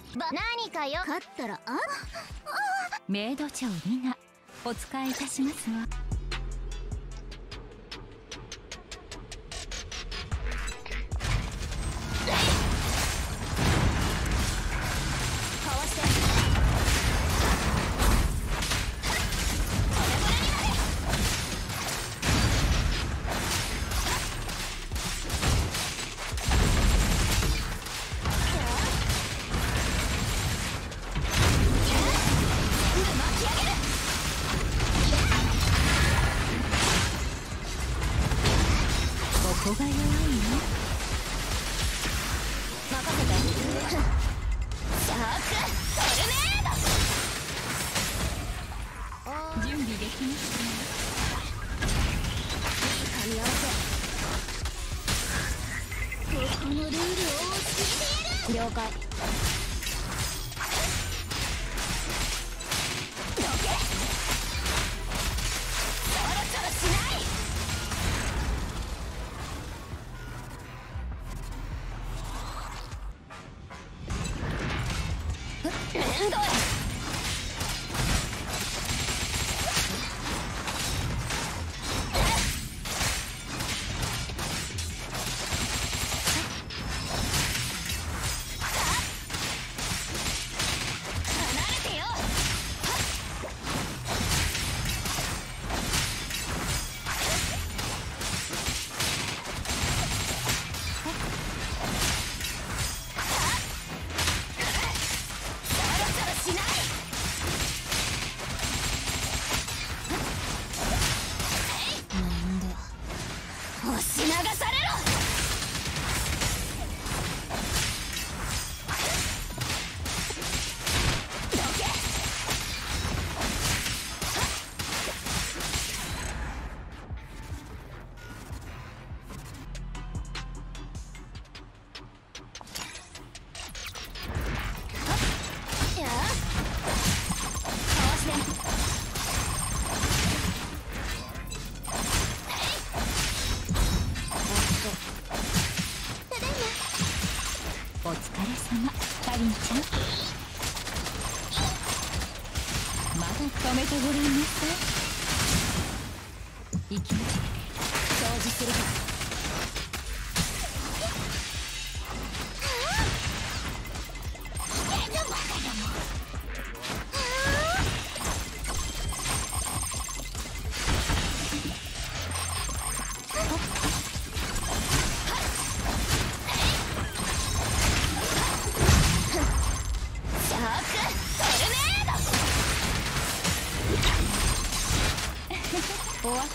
何かよ。勝ったらメイド長リナ、お使いいたしますわ。ここが弱いの？ 任せて。シャークトルネード。 準備できました。 噛み合わせ。ここのルールを教えてやる。了解。どけ。そろそろしない。面倒い。押し流されろ。どけ。いやかわして。 お疲れ様、かりんちゃん。まだ止めてごらんなさい。行きましょう。 掃除するか。 終わった。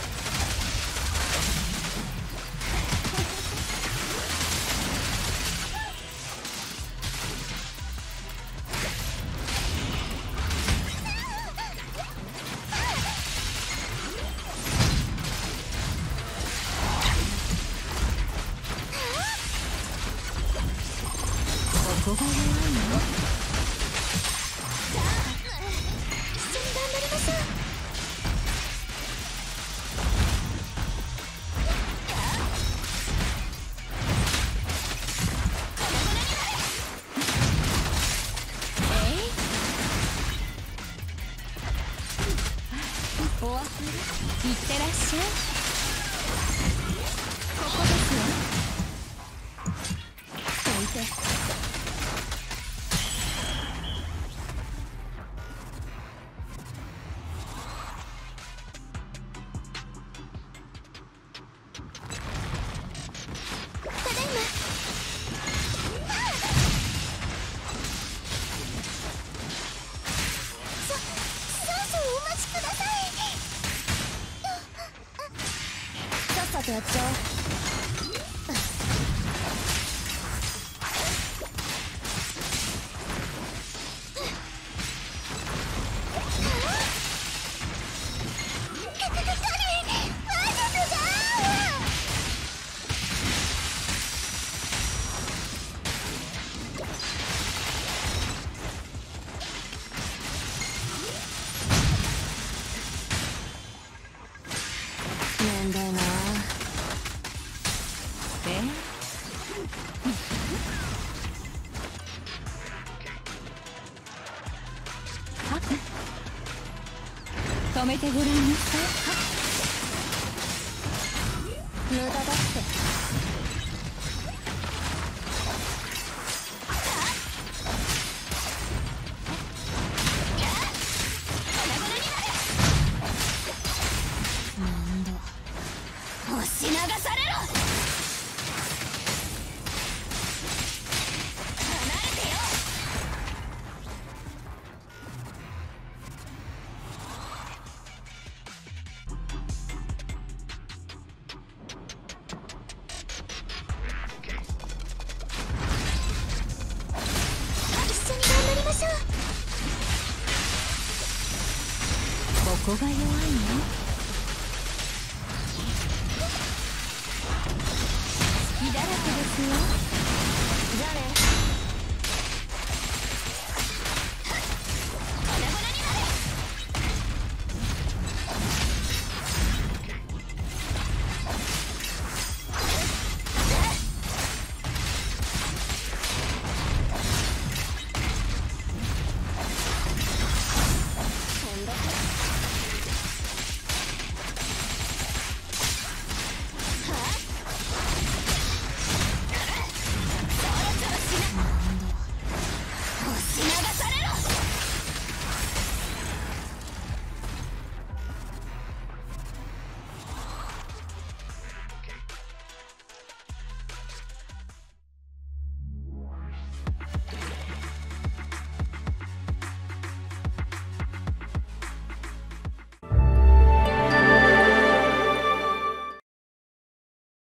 ここが弱いの？ 一緒に頑張りましょう。 終わった。いってらっしゃい。ここですよ。 どいて。ただいま。少々お待ちください。さっさとやっちゃおう。なんだよな。 止めてごらんなさい。 無駄だって。押し流されろ。離れてよ。一緒に頑張りましょう。 ここが弱いの？